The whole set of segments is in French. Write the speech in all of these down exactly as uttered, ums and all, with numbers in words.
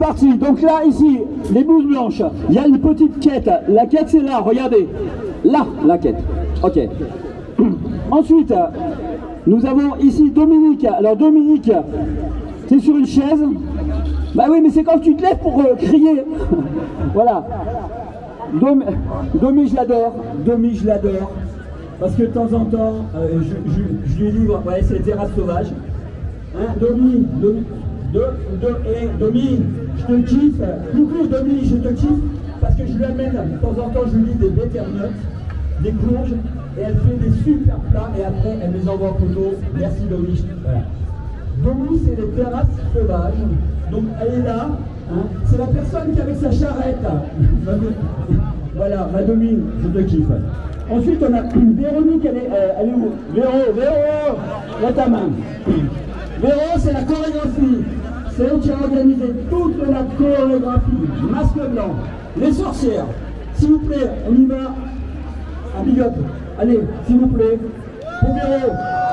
parti. Donc là, ici, les blouses blanches, il y a une petite quête. La quête, c'est là, regardez. Là, la quête. Ok. Ensuite, nous avons ici Dominique. Alors Dominique, c'est sur une chaise. Bah oui, mais c'est quand tu te lèves pour euh, crier. Voilà. Dom, Domi, je l'adore. Domi, je l'adore. Parce que de temps en temps, euh, je, je, je lui livre, ouais, c'est terrasse sauvage. Hein, Domi, Domi, Do, Do, et Domi, je te kiffe. Coucou Domi, je te kiffe. Parce que je lui amène, de temps en temps, je lui lis des butternuts, des courges, et elle fait des super plats, et après, elle les envoie en photo. Merci Domi. Voilà. Domi, c'est les terrasses sauvages. Donc, elle est là. Hein. C'est la personne qui est avec sa charrette. Voilà, ma Domi, je te kiffe. Ensuite, on a Véronique, elle est, euh, elle est où? Véro, Véro, là ta main. Véro, c'est la chorégraphie. C'est elle qui a organisé toute la chorégraphie. Masque blanc, les sorcières. S'il vous plaît, on y va. Un big up. Allez, s'il vous plaît. Pour Véro.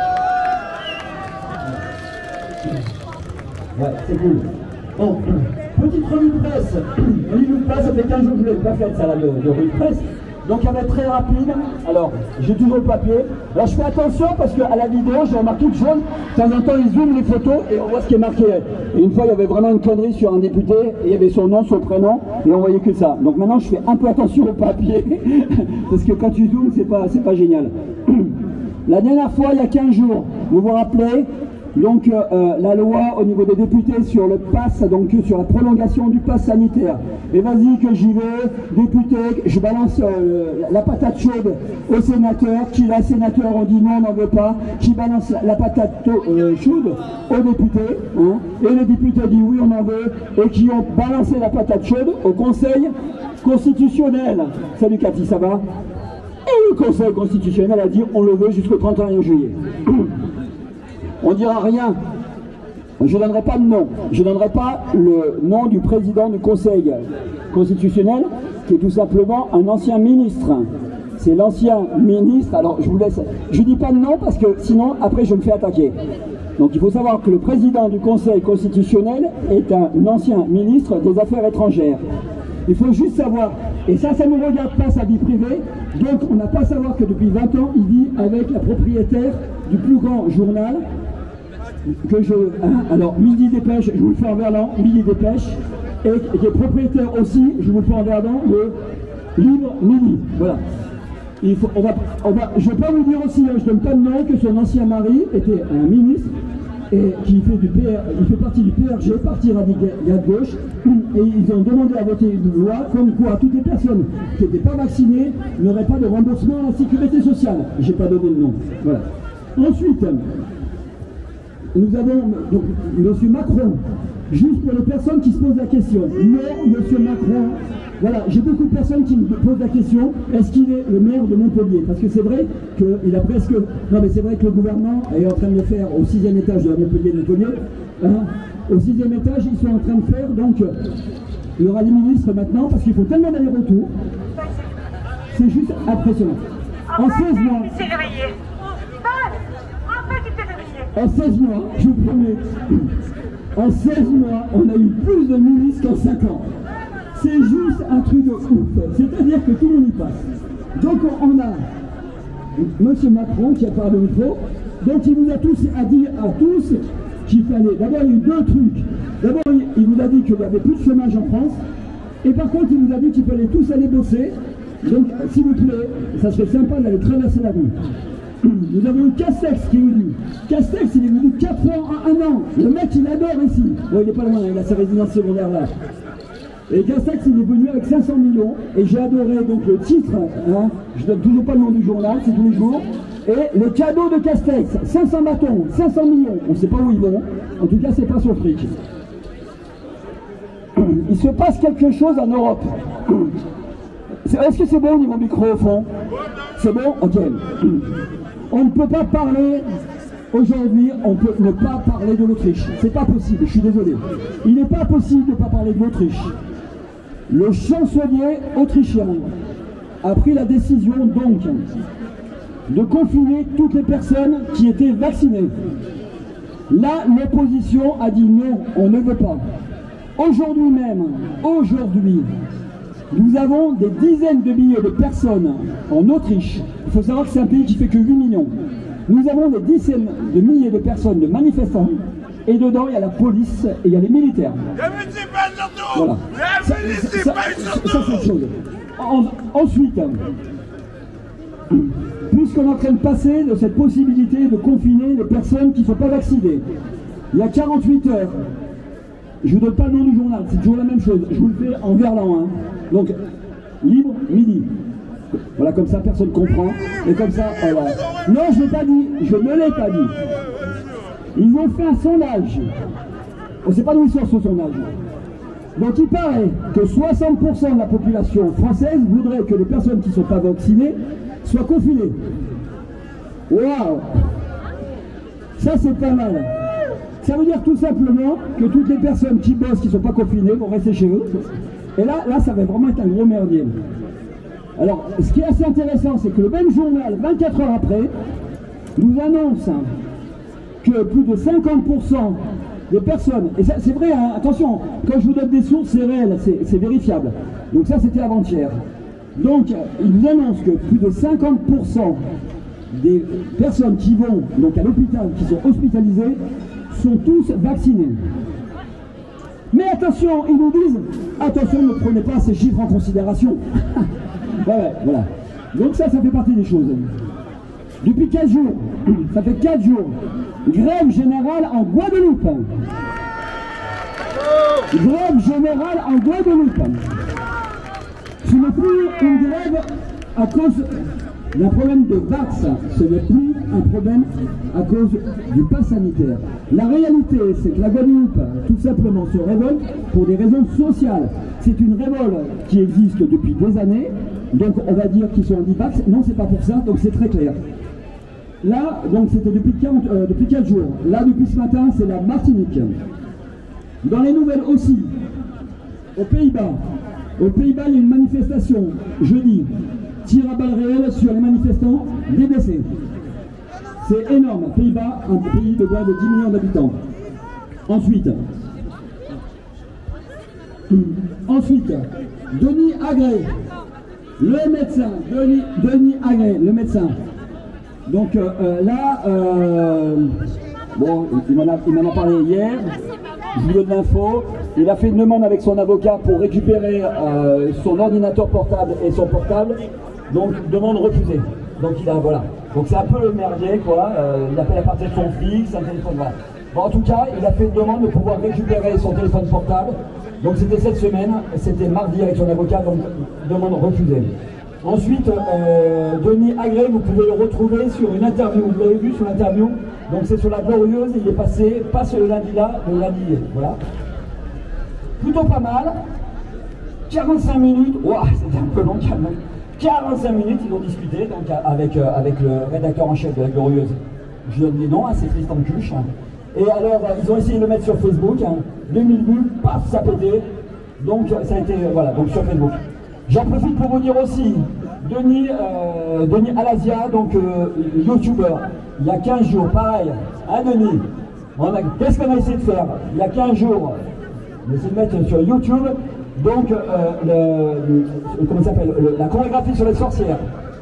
Ouais, c'est cool. Bon, petite revue de presse. Revue de presse, ça fait quinze jours que je ne l'ai pas faite, ça, là, de, de revue de presse. Donc elle va être très rapide. Alors, j'ai toujours le papier. Alors je fais attention parce qu'à la vidéo, j'ai remarqué que jaune, de temps en temps, ils zooment les photos et on voit ce qui est marqué. Et une fois, il y avait vraiment une connerie sur un député, et il y avait son nom, son prénom, et on voyait que ça. Donc maintenant, je fais un peu attention au papier, parce que quand tu zoomes, c'est pas, c'est pas génial. La dernière fois, il y a quinze jours, vous vous rappelez, donc euh, la loi au niveau des députés sur le pass, donc sur la prolongation du pass sanitaire. Et vas-y que j'y vais, député, je balance euh, la patate chaude aux sénateurs, qui la sénateur ont dit non, on n'en veut pas, qui balance la, la patate euh, chaude aux députés, hein, et les députés ont dit oui, on en veut, et qui ont balancé la patate chaude au Conseil constitutionnel. Salut Cathy, ça va? Et le Conseil constitutionnel a dit on le veut jusqu'au trente et un juillet. On ne dira rien. Je ne donnerai pas de nom. Je ne donnerai pas le nom du président du Conseil constitutionnel, qui est tout simplement un ancien ministre. C'est l'ancien ministre. Alors, je vous laisse. Je ne dis pas de nom parce que sinon, après, je me fais attaquer. Donc, il faut savoir que le président du Conseil constitutionnel est un ancien ministre des Affaires étrangères. Il faut juste savoir, et ça, ça ne nous regarde pas sa vie privée, donc on n'a pas à savoir que depuis vingt ans, il vit avec la propriétaire du plus grand journal, que je... Hein, alors, Midi Dépêche, je vous le fais en verlan, Midi Dépêche, et qui est propriétaire aussi, je vous le fais en verlan, de Libre Midi. Voilà. Il faut, on va, on va, je peux vous dire aussi, hein, je ne donne pas de nom, que son ancien mari était un ministre, et qui fait, du P R, il fait partie du P R G, Parti radical de gauche, et ils ont demandé à voter une loi comme quoi toutes les personnes qui n'étaient pas vaccinées n'auraient pas de remboursement à la sécurité sociale. Je n'ai pas donné le nom. Voilà. Ensuite, nous avons donc M. Macron, juste pour les personnes qui se posent la question. Non, M. Macron, voilà, j'ai beaucoup de personnes qui me posent la question, est-ce qu'il est le maire de Montpellier? Parce que c'est vrai qu'il a presque... Non mais c'est vrai que le gouvernement est en train de le faire au sixième étage de la Montpellier de Montpellier. Hein, au sixième étage, ils sont en train de faire, donc il y aura les ministres maintenant, parce qu'il faut tellement d'aller-retour. C'est juste impressionnant. En seize mois... En seize mois, je vous promets, en seize mois, on a eu plus de ministres qu'en cinq ans. C'est juste un truc de ouf. C'est-à-dire que tout le monde y passe. Donc on a M. Macron qui a parlé au micro. Donc il nous a tous à dire à tous qu'il fallait. D'abord il y a eu deux trucs. D'abord il vous a dit qu'il y avait plus de chômage en France. Et par contre il nous a dit qu'il fallait tous aller bosser. Donc s'il vous plaît, ça serait sympa d'aller traverser la rue. Nous avons eu Castex qui est venu. Castex, il est venu quatre ans en un an. Le mec, il adore ici. Bon, il n'est pas loin, il a sa résidence secondaire là. Et Castex, il est venu avec cinq cents millions. Et j'ai adoré donc le titre. Hein, je donne toujours pas le nom du journal, c'est tous les jours. Et le cadeau de Castex, cinq cents bâtons, cinq cents millions. On ne sait pas où ils vont. En tout cas, c'est pas son fric. Il se passe quelque chose en Europe. Est-ce que c'est bon au niveau micro au fond? C'est bon? Ok. On ne peut pas parler, aujourd'hui, on peut ne pas parler de l'Autriche. C'est pas possible, je suis désolé. Il n'est pas possible de ne pas parler de l'Autriche. Le chancelier autrichien a pris la décision donc de confiner toutes les personnes qui étaient vaccinées. Là, l'opposition a dit non, on ne veut pas. Aujourd'hui même, aujourd'hui, nous avons des dizaines de milliers de personnes en Autriche. Il faut savoir que c'est un pays qui fait que huit millions. Nous avons des dizaines de milliers de personnes, de manifestants, et dedans il y a la police et il y a les militaires. Voilà. Ça, ça, ça, ça c'est une chose. En, ensuite, puisqu'on est en train de passer de cette possibilité de confiner les personnes qui ne sont pas vaccinées, il y a quarante-huit heures, je ne vous donne pas le nom du journal, c'est toujours la même chose, je vous le fais en verlan, hein. Donc, libre, midi. Voilà, comme ça personne comprend, et comme ça, voilà. Non, je ne l'ai pas dit, je ne l'ai pas dit. Ils ont fait un sondage, on ne sait pas d'où ils sortent ce sondage. Donc il paraît que soixante pour cent de la population française voudrait que les personnes qui ne sont pas vaccinées soient confinées. Waouh! Ça c'est pas mal. Ça veut dire tout simplement que toutes les personnes qui bossent, qui ne sont pas confinées, vont rester chez eux. Et là, là, ça va vraiment être un gros merdier. Alors, ce qui est assez intéressant, c'est que le même journal, vingt-quatre heures après, nous annonce que plus de cinquante pour cent des personnes, et c'est vrai, hein, attention, quand je vous donne des sources, c'est réel, c'est vérifiable. Donc ça, c'était avant-hier. Donc, il nous annonce que plus de cinquante pour cent des personnes qui vont donc à l'hôpital, qui sont hospitalisées, sont tous vaccinés. Mais attention, ils nous disent, attention, ne prenez pas ces chiffres en considération. Ouais, ouais, voilà. Donc ça, ça fait partie des choses. Depuis quatre jours, ça fait quatre jours, grève générale en Guadeloupe. Grève générale en Guadeloupe. Ce n'est plus une grève à cause d'un problème de vax, ce n'est plus un problème à cause du pass sanitaire. La réalité, c'est que la Guadeloupe, tout simplement, se révolte pour des raisons sociales. C'est une révolte qui existe depuis des années, donc on va dire qu'ils sont anti-vax. Non, c'est pas pour ça, donc c'est très clair. Là, donc c'était depuis, euh, depuis quatre jours. Là, depuis ce matin, c'est la Martinique. Dans les nouvelles aussi, aux Pays-Bas, aux Pays-Bas, il y a une manifestation jeudi. Tir à balles réelles sur les manifestants, des blessés. C'est énorme. Pays-Bas, un pays de moins de dix millions d'habitants. Ensuite, ensuite, Denis Agré, le médecin, Denis, Denis Agré, le médecin. Donc euh, là, euh, bon, il m'en a, a parlé hier, je vous donne l'info, il a fait une demande avec son avocat pour récupérer euh, son ordinateur portable et son portable, donc demande refusée. Donc il a, voilà, donc c'est un peu le merdier quoi, euh, il appelle à partir de son fixe, un téléphone, voilà. Bon, en tout cas, il a fait une demande de pouvoir récupérer son téléphone portable, donc c'était cette semaine, c'était mardi avec son avocat, donc demande refusée. Ensuite, euh, Denis Agré, vous pouvez le retrouver sur une interview, vous l'avez vu sur l'interview, donc c'est sur la Glorieuse, il est passé, pas ce lundi-là, le lundi, voilà. Plutôt pas mal, quarante-cinq minutes, ouah, c'était un peu long quand même, quarante-cinq minutes, ils ont discuté donc, avec, euh, avec le rédacteur en chef de la Glorieuse. Je donne les noms, hein, c'est Tristan Cuche. Hein. Et alors, euh, ils ont essayé de le mettre sur Facebook, hein, deux mille vues, paf, ça pétait, donc ça a été, euh, voilà, donc sur Facebook. J'en profite pour vous dire aussi, Denis, euh, Denis Alazia, donc euh, youtubeur, il y a quinze jours, pareil, hein Denis, qu'est-ce qu'on a essayé de faire? Il y a quinze jours, on a essayé de mettre sur YouTube, donc, euh, le, comment ça s'appelle, la chorégraphie sur les sorcières.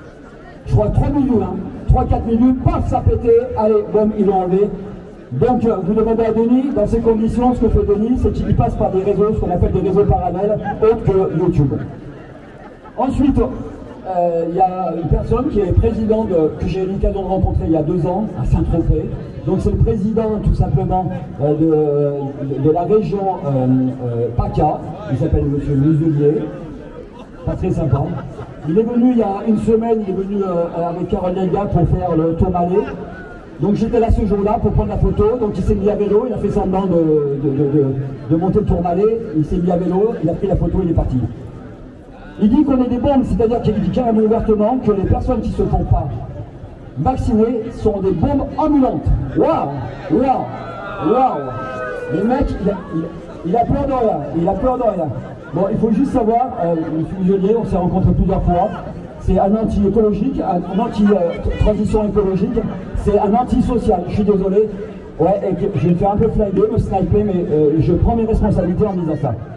Je crois trois minutes, hein, trois quatre minutes, paf, ça pétait, allez, boum, ils l'ont enlevé. Donc, euh, vous demandez à Denis, dans ces conditions, ce que fait Denis, c'est qu'il passe par des réseaux, ce qu'on appelle des réseaux parallèles, autres que YouTube. Ensuite, euh, il y a une personne qui est présidente, de, que j'ai eu l'occasion de rencontrer il y a deux ans, à Saint-Tropez. Donc c'est le président tout simplement euh, de, de, de la région euh, euh, PACA, il s'appelle Monsieur Muselier, pas très sympa. Il est venu il y a une semaine, il est venu euh, avec Carole Delga pour faire le Tourmalet. Donc j'étais là ce jour-là pour prendre la photo, donc il s'est mis à vélo, il a fait semblant de, de, de, de, de monter le Tourmalet, il s'est mis à vélo, il a pris la photo, il est parti. Il dit qu'on est des bombes, c'est-à-dire qu'il dit carrément ouvertement que les personnes qui ne se font pas vacciner sont des bombes ambulantes. Waouh, waouh, waouh. Le mec, il a, il, il a peur de rien, il a peur de rien. Bon, il faut juste savoir, euh, M. Muselier, on s'est rencontrés plusieurs fois, c'est un anti-écologique, un anti-transition écologique, c'est un anti-social, je suis désolé. Ouais, et que je vais me faire un peu flinguer, me sniper, mais euh, je prends mes responsabilités en disant ça.